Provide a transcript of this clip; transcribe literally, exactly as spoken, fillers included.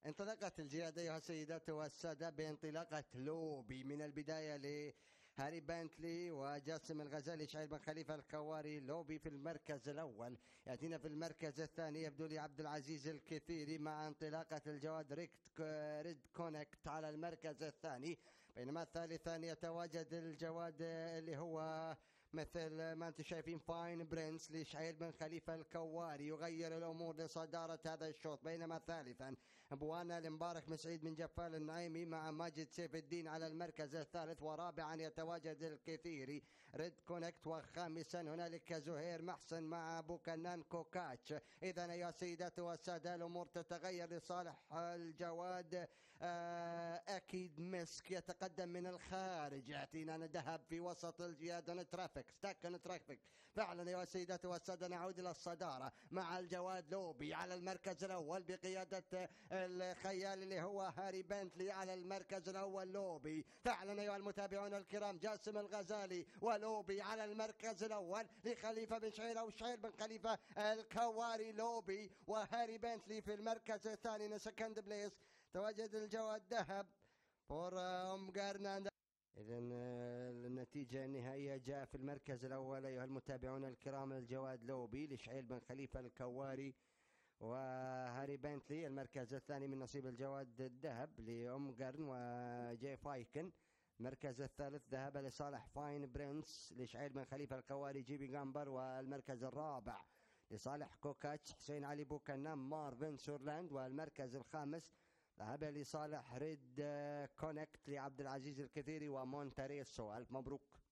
انطلقت الجياد أيها السيدات والسادة بانطلاقة لوبي من البداية لهاري بنتلي وجاسم الغزالي شعيب بن خليفة الكواري. لوبي في المركز الأول، يأتينا في المركز الثاني يبدو لي عبد العزيز الكثيري مع انطلاقة الجواد ريكت ريد كونكت على المركز الثاني، بينما الثالثا يتواجد الجواد اللي هو مثل ما انتم شايفين فاين برنس لشعيل بن خليفة الكواري يغير الأمور لصدارة هذا الشوط، بينما ثالثا بوانا المبارك مسعيد من جفال النعيمي مع ماجد سيف الدين على المركز الثالث، ورابعا يتواجد الكثيري ريد كونكت، وخامسا هنالك زهير محسن مع بوكنان كوكاتش. إذا يا سيدات والسادة الأمور تتغير لصالح الجواد. آه أكيد مسك يتقدم من الخارج، يأتينا ذهب في وسط الجياد ترافيك ستاكن ترافيك. فعلا يا سيدات والسادة نعود إلى الصدارة مع الجواد لوبي على المركز الأول بقيادة الخيال اللي هو هاري بنتلي على المركز الأول. لوبي فعلا أيها المتابعون الكرام، جاسم الغزالي ولوبي على المركز الأول لخليفة بن شعير أو شعير بن خليفة الكواري. لوبي وهاري بنتلي في المركز الثاني سكند بليس. تواجد الجواد ذهب فور أم قرنان. إذا النتيجة النهائية جاء في المركز الأول أيها المتابعون الكرام الجواد لوبي لشعيل بن خليفة الكواري وهاري بنتلي. المركز الثاني من نصيب الجواد الذهب لأم قرن وجي فايكن. المركز الثالث ذهب لصالح فاين برنس لشعيل بن خليفة الكواري جيبي جامبر. والمركز الرابع لصالح كوكاتش حسين علي بوكنام مارفن سورلاند. والمركز الخامس ذهب لصالح ريد كونكت لعبد العزيز الكثيري ومونتاريسو. ألف مبروك.